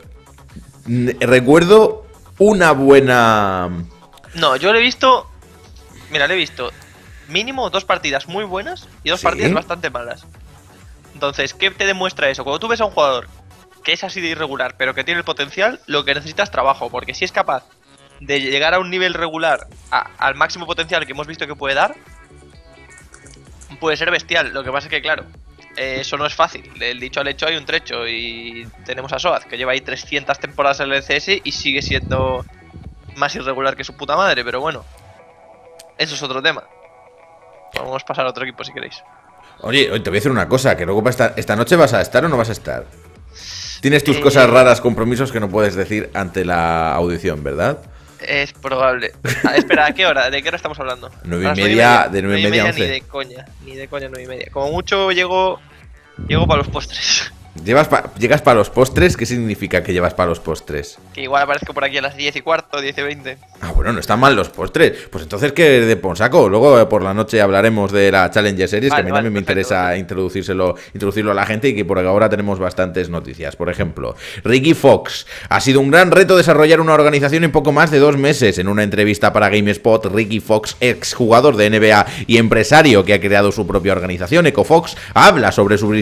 recuerdo una buena... No, yo le he visto... Mira, le he visto mínimo 2 partidas muy buenas y 2 ¿Sí? partidas bastante malas. Entonces, ¿qué te demuestra eso? Cuando tú ves a un jugador que es así de irregular, pero que tiene el potencial, lo que necesitas es trabajo, porque si es capaz de llegar a un nivel regular, al máximo potencial que hemos visto que puede dar, puede ser bestial. Lo que pasa es que, claro, eso no es fácil. Del dicho al hecho hay un trecho, y tenemos a Soaz, que lleva ahí 300 temporadas en el LCS y sigue siendo más irregular que su puta madre, pero bueno, eso es otro tema. Vamos a pasar a otro equipo si queréis. Oye, te voy a decir una cosa, que luego esta noche vas a estar o no vas a estar. Tienes tus cosas raras, compromisos que no puedes decir ante la audición, ¿verdad? Es probable. Espera, ¿a qué hora? ¿De qué hora estamos hablando? 9:30, de 9:30 a 11. Ni de coña, 9:30. Como mucho llego para los postres. ¿Llegas para los postres? ¿Qué significa que llevas para los postres? Que igual aparezco por aquí a las 10:15, 10:20. Ah, bueno, no están mal los postres. Pues entonces que de Ponsaco. Luego por la noche hablaremos de la Challenger Series, que a mí también me interesa introducirlo a la gente, y que por ahora tenemos bastantes noticias. Por ejemplo, Ricky Fox: ha sido un gran reto desarrollar una organización en poco más de 2 meses. En una entrevista para GameSpot, Ricky Fox, exjugador de NBA y empresario que ha creado su propia organización, EcoFox, habla sobre su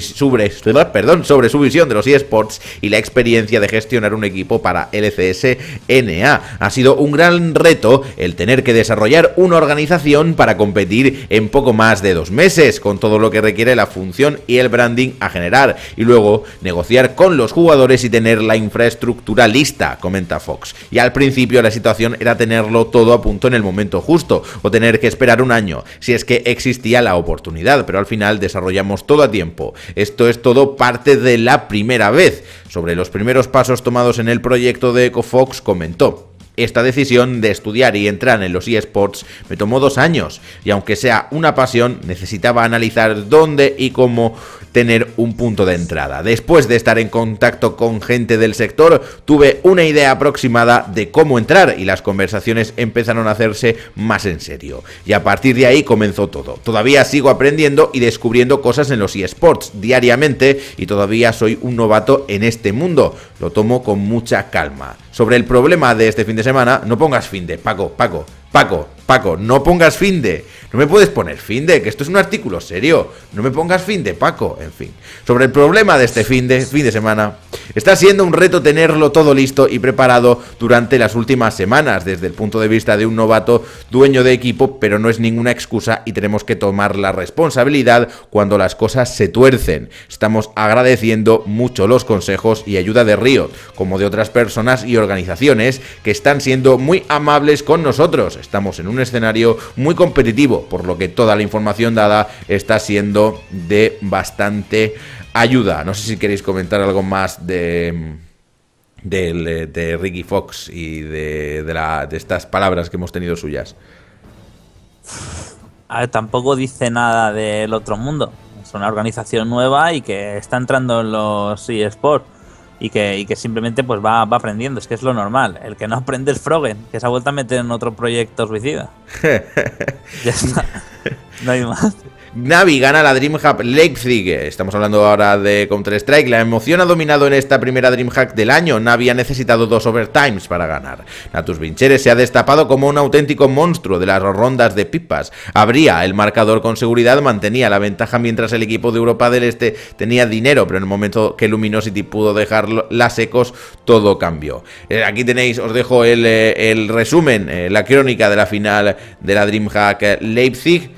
visión de los eSports y la experiencia de gestionar un equipo para LCS NA. Ha sido un gran reto el tener que desarrollar una organización para competir en poco más de 2 meses, con todo lo que requiere la función y el branding a generar, y luego negociar con los jugadores y tener la infraestructura lista, comenta Fox. Y al principio la situación era tenerlo todo a punto en el momento justo, o tener que esperar un año, si es que existía la oportunidad, pero al final desarrollamos todo a tiempo. Esto es todo parte de la primera vez. Sobre los primeros pasos tomados en el proyecto de EcoFox, comentó: esta decisión de estudiar y entrar en los eSports me tomó 2 años, y aunque sea una pasión, necesitaba analizar dónde y cómo tener un punto de entrada. Después de estar en contacto con gente del sector, tuve una idea aproximada de cómo entrar y las conversaciones empezaron a hacerse más en serio. Y a partir de ahí comenzó todo. Todavía sigo aprendiendo y descubriendo cosas en los eSports diariamente y todavía soy un novato en este mundo. Lo tomo con mucha calma. Sobre el problema de este fin de semana, no pongas finde, Paco, no pongas finde. No me puedes poner finde, que esto es un artículo serio. No me pongas finde, Paco. En fin. Sobre el problema de este fin de semana, está siendo un reto tenerlo todo listo y preparado durante las últimas semanas, desde el punto de vista de un novato dueño de equipo, pero no es ninguna excusa y tenemos que tomar la responsabilidad cuando las cosas se tuercen. Estamos agradeciendo mucho los consejos y ayuda de Riot, como de otras personas y organizaciones que están siendo muy amables con nosotros. Estamos en un escenario muy competitivo, por lo que toda la información dada está siendo de bastante ayuda. No sé si queréis comentar algo más de Ricky Fox y de estas palabras que hemos tenido suyas. A ver, tampoco dice nada del otro mundo. Es una organización nueva y que está entrando en los eSports. Y que simplemente pues va aprendiendo, es que es lo normal. El que no aprende es Froggen, que se ha vuelto a meter en otro proyecto suicida. Ya está, no hay más. Navi gana la DreamHack Leipzig. Estamos hablando ahora de Counter-Strike. La emoción ha dominado en esta primera DreamHack del año. Navi ha necesitado 2 overtimes para ganar. Natus Vinceres se ha destapado como un auténtico monstruo de las rondas de pipas. Abría el marcador con seguridad, mantenía la ventaja mientras el equipo de Europa del Este tenía dinero, pero en el momento que Luminosity pudo dejarla secos, todo cambió. Aquí tenéis, os dejo el resumen, la crónica de la final de la DreamHack Leipzig.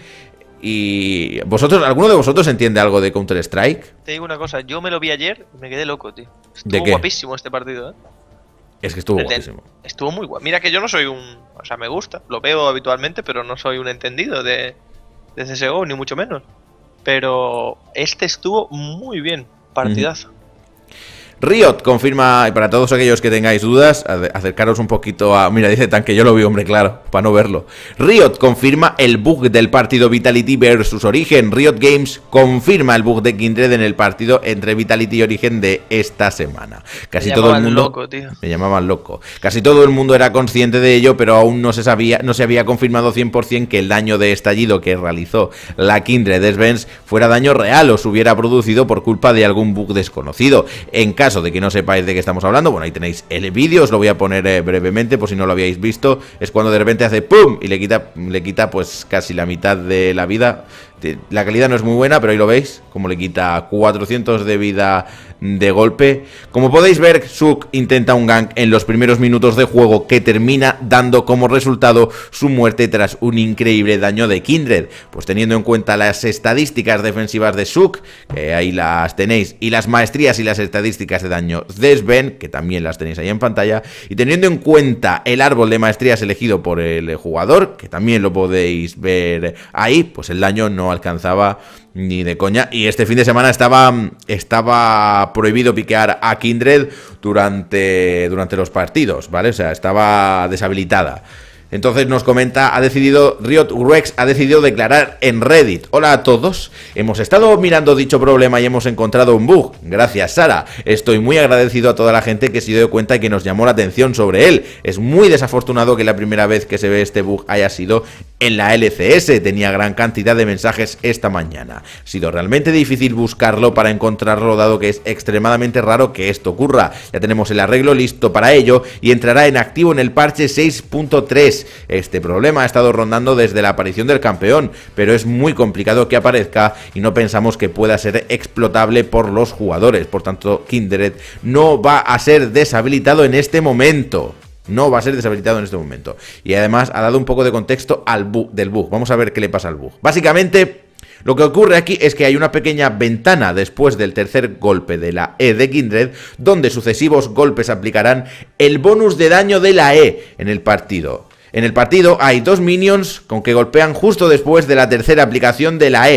Y vosotros, ¿alguno de vosotros entiende algo de Counter-Strike? Te digo una cosa, yo me lo vi ayer y me quedé loco, tío. ¿De Estuvo qué? Guapísimo este partido, ¿eh? Es que estuvo guapísimo. Estuvo muy guapo. Mira que yo no soy o sea, me gusta, lo veo habitualmente, pero no soy un entendido de CSGO, ni mucho menos. Pero este estuvo muy bien, partidazo. Riot confirma, y para todos aquellos que tengáis dudas, acercaros un poquito a... Mira, dice Tanque, yo lo vi, hombre, claro, para no verlo. Riot confirma el bug del partido Vitality versus Origen. Riot Games confirma el bug de Kindred en el partido entre Vitality y Origen de esta semana. Casi todo el mundo... Loco, tío. Me llamaban loco. Casi todo el mundo era consciente de ello, pero aún no se había confirmado 100% que el daño de estallido que realizó la Kindred Svens fuera daño real o se hubiera producido por culpa de algún bug desconocido. En caso de que no sepáis de qué estamos hablando, bueno, ahí tenéis el vídeo, os lo voy a poner brevemente por si no lo habíais visto. Es cuando de repente hace ¡pum! Y le quita pues casi la mitad de la vida. La calidad no es muy buena, pero ahí lo veis, como le quita 400 de vida de golpe. Como podéis ver, Suk intenta un gank en los primeros minutos de juego que termina dando como resultado su muerte tras un increíble daño de Kindred. Pues teniendo en cuenta las estadísticas defensivas de Suk, que ahí las tenéis, y las maestrías y las estadísticas de daño de Sven, que también las tenéis ahí en pantalla, y teniendo en cuenta el árbol de maestrías elegido por el jugador, que también lo podéis ver ahí, pues el daño no alcanzaba ni de coña. Y este fin de semana estaba prohibido piquear a Kindred durante los partidos, ¿vale? O sea, estaba deshabilitada. Entonces nos comenta, Riot Rex ha decidido declarar en Reddit: hola a todos, hemos estado mirando dicho problema y hemos encontrado un bug. Gracias, Sara. Estoy muy agradecido a toda la gente que se dio cuenta y que nos llamó la atención sobre él. Es muy desafortunado que la primera vez que se ve este bug haya sido en la LCS. Tenía gran cantidad de mensajes esta mañana. Ha sido realmente difícil buscarlo para encontrarlo, dado que es extremadamente raro que esto ocurra. Ya tenemos el arreglo listo para ello y entrará en activo en el parche 6.3. Este problema ha estado rondando desde la aparición del campeón, pero es muy complicado que aparezca y no pensamos que pueda ser explotable por los jugadores. Por tanto, Kindred no va a ser deshabilitado en este momento. No va a ser deshabilitado en este momento. Y además ha dado un poco de contexto del bug. Vamos a ver qué le pasa al bug. Básicamente, lo que ocurre aquí es que hay una pequeña ventana después del tercer golpe de la E de Kindred, donde sucesivos golpes aplicarán el bonus de daño de la E en el partido. En el partido hay 2 minions con que golpean justo después de la tercera aplicación de la E.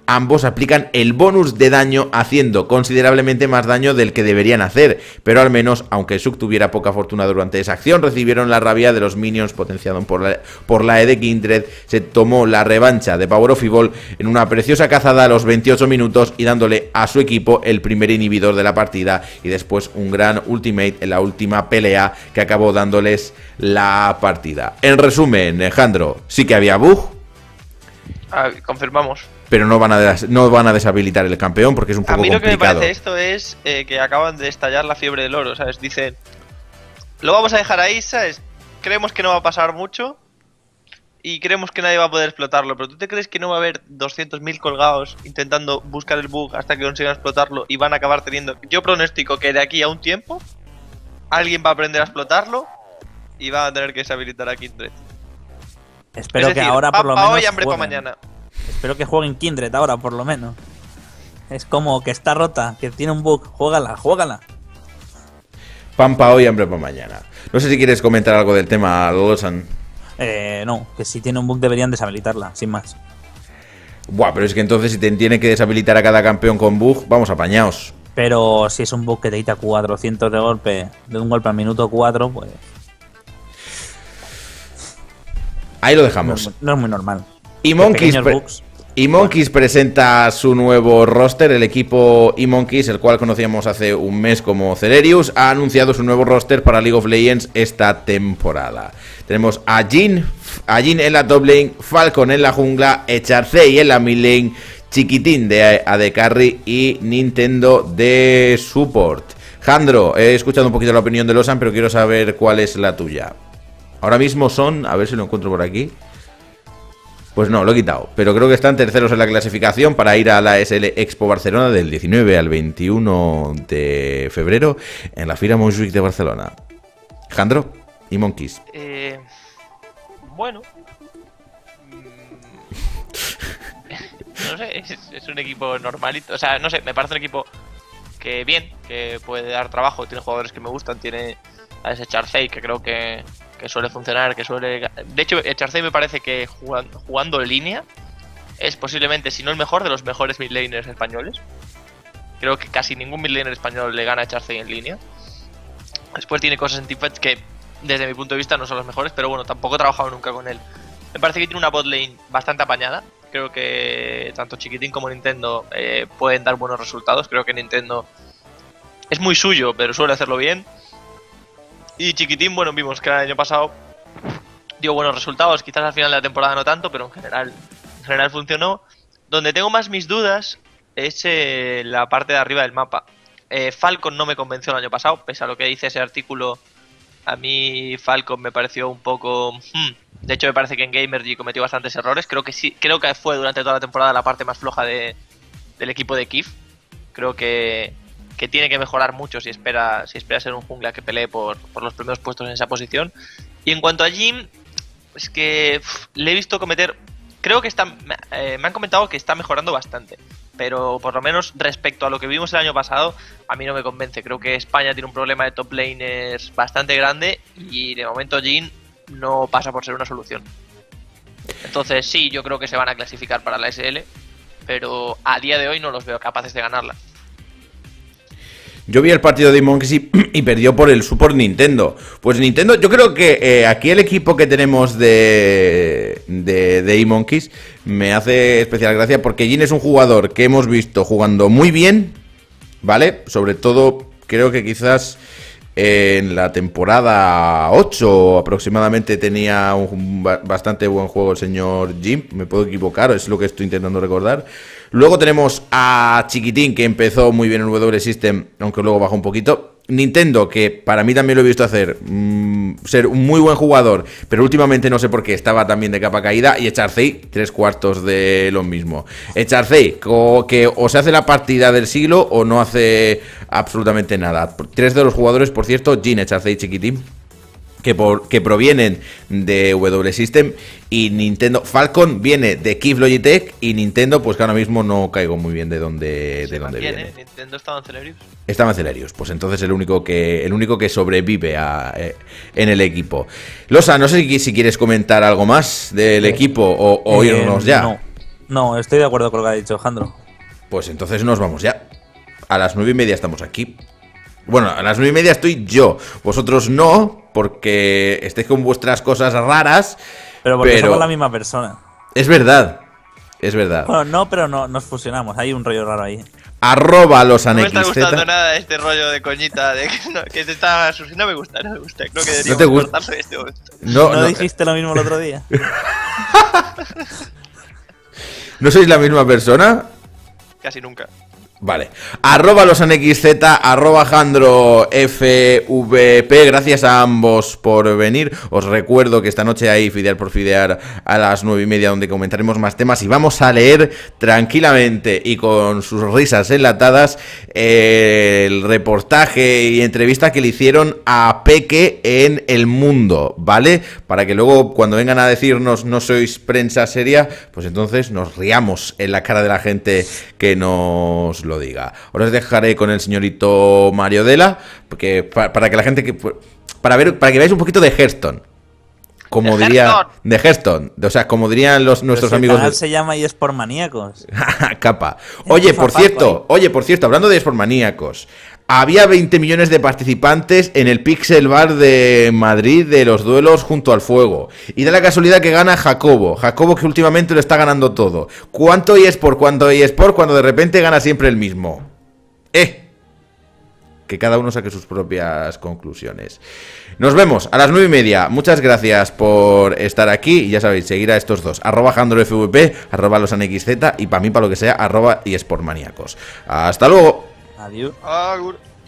ambos aplican el bonus de daño haciendo considerablemente más daño del que deberían hacer, pero al menos, aunque Suk tuviera poca fortuna durante esa acción, recibieron la rabia de los minions potenciado por la E de Kindred. Se tomó la revancha de Power of Evil en una preciosa cazada a los 28 minutos y dándole a su equipo el primer inhibidor de la partida y después un gran ultimate en la última pelea que acabó dándoles la partida. En resumen, Alejandro, sí que había bug. Confirmamos. Pero no van a deshabilitar el campeón porque es un poco complicado. A mí lo que me parece esto es que acaban de estallar la fiebre del oro, ¿sabes? Dicen, lo vamos a dejar ahí, ¿sabes? Creemos que no va a pasar mucho y creemos que nadie va a poder explotarlo. Pero ¿tú te crees que no va a haber 200.000 colgados intentando buscar el bug hasta que consigan explotarlo y van a acabar teniendo... Yo pronostico que de aquí a un tiempo alguien va a aprender a explotarlo y va a tener que deshabilitar a Kindred. Espero es decir, que ahora por lo menos hoy, hambre para jueguen. mañana. Espero que jueguen Kindred ahora por lo menos. Es como que está rota, que tiene un bug. Juégala. Pan para hoy, hambre para mañana. No sé si quieres comentar algo del tema, Lozan. No, que si tiene un bug deberían deshabilitarla, sin más. Buah, pero es que entonces si te tiene que deshabilitar a cada campeón con bug, vamos apañados. Pero si es un bug que te quita 400 de golpe, de un golpe al minuto 4, pues... Ahí lo dejamos. No es muy normal. Y Monkeys presenta su nuevo roster. El equipo eMonkeys, el cual conocíamos hace un mes como Celerius, ha anunciado su nuevo roster para League of Legends esta temporada. Tenemos a Jhin en la top lane, Falcon en la jungla, Echarcey en la mid lane, Chiquitín de AD Carry y Nintendo de support. Jandro, he escuchado un poquito la opinión de Lozan, pero quiero saber cuál es la tuya. Ahora mismo son, a ver si lo encuentro por aquí. Pues no, lo he quitado. Pero creo que están terceros en la clasificación para ir a la SL Expo Barcelona del 19 al 21 de febrero en la Fira Montjuïc de Barcelona. Jandro y Monkeys. Bueno. No sé, es un equipo normalito. O sea, no sé, me parece un equipo que bien, que puede dar trabajo. Tiene jugadores que me gustan. Tiene a ese Echarcey que creo que suele funcionar, que suele... De hecho, Echarcey me parece que jugando en línea es posiblemente, si no el mejor, de los mejores midlaners españoles. Creo que casi ningún midlaner español le gana a Echarcey en línea. Después tiene cosas en teamfights que, desde mi punto de vista, no son las mejores, pero bueno, tampoco he trabajado nunca con él. Me parece que tiene una botlane bastante apañada. Creo que tanto Chiquitín como Nintendo pueden dar buenos resultados. Creo que Nintendo es muy suyo, pero suele hacerlo bien. Y Chiquitín, bueno, vimos que el año pasado dio buenos resultados, quizás al final de la temporada no tanto, pero en general funcionó. Donde tengo más mis dudas es la parte de arriba del mapa. Falcon no me convenció el año pasado, pese a lo que dice ese artículo. A mí Falcon me pareció un poco... De hecho me parece que en Gamergy cometió bastantes errores. Creo que fue durante toda la temporada la parte más floja del equipo de Kif. Creo que tiene que mejorar mucho si espera ser un jungla que pelee por los primeros puestos en esa posición. Y en cuanto a Jhin, es que le he visto cometer... Creo que me han comentado que está mejorando bastante, pero por lo menos respecto a lo que vimos el año pasado, a mí no me convence. Creo que España tiene un problema de top laners bastante grande y de momento Jhin no pasa por ser una solución. Entonces sí, yo creo que se van a clasificar para la SL, pero a día de hoy no los veo capaces de ganarla. Yo vi el partido de eMonkeys y perdió por el support Nintendo. Pues Nintendo, yo creo que aquí el equipo que tenemos de eMonkeys me hace especial gracia porque Jhin es un jugador que hemos visto jugando muy bien, ¿vale? Sobre todo, creo que quizás en la temporada 8 aproximadamente tenía un bastante buen juego el señor Jhin. Me puedo equivocar, es lo que estoy intentando recordar. Luego tenemos a Chiquitín, que empezó muy bien en W System, aunque luego bajó un poquito. Nintendo, que para mí también lo he visto hacer, ser un muy buen jugador, pero últimamente no sé por qué estaba también de capa caída. Y Echarcey, 3/4 de lo mismo. Echarcey, que o se hace la partida del siglo o no hace absolutamente nada. 3 de los jugadores, por cierto, Jhin, Echarcey y Chiquitín, que provienen de W System, y Nintendo. Falcon viene de Kif Logitech y Nintendo, pues que ahora mismo no caigo muy bien de dónde viene. Nintendo estaba en Celerius. Estaba en Celerius, pues entonces el único que sobrevive en el equipo. Losa, no sé si quieres comentar algo más del equipo o irnos ya. No, estoy de acuerdo con lo que ha dicho Jandro. Pues entonces nos vamos ya. A las 9:30 estamos aquí. Bueno, a las 9:30 estoy yo. Vosotros no, porque estáis con vuestras cosas raras. Pero porque somos la misma persona. Es verdad. Es verdad. Bueno, no, pero no, nos fusionamos. Hay un rollo raro ahí. @losanxz. No me está gustando nada este rollo de coñita, de que te está... No me gusta, no me gusta. Creo que deberíamos cortarlo en este momento. ¿No dijiste lo mismo el otro día? ¿No sois la misma persona? Casi nunca. Vale. @losanxz, @JandroFVP. Gracias a ambos por venir. Os recuerdo que esta noche hay Fidear por Fidear a las 9:30, donde comentaremos más temas y vamos a leer tranquilamente y con sus risas enlatadas el reportaje y entrevista que le hicieron a Peque en El Mundo, ¿vale? Para que luego cuando vengan a decirnos no sois prensa seria, pues entonces nos riamos en la cara de la gente que nos lo diga. Ahora os dejaré con el señorito Mario Dela, porque para que la gente para que veáis un poquito de Hearthstone. Como diría de Hearthstone, o sea, como dirían nuestros amigos. El canal se llama eSport Maníacos. Capa. Oye, por cierto, hablando de eSport Maníacos, había 20 millones de participantes en el Pixel Bar de Madrid de los duelos junto al fuego. Y da la casualidad que gana Jacobo. Jacobo, que últimamente lo está ganando todo. ¿Cuánto eSport cuando de repente gana siempre el mismo? Que cada uno saque sus propias conclusiones. Nos vemos a las 9:30. Muchas gracias por estar aquí. Y ya sabéis, seguir a estos dos. @JandroFVP, @losanxz y para mí, para lo que sea, @eSportManiacos. Hasta luego. Adiós. Agur.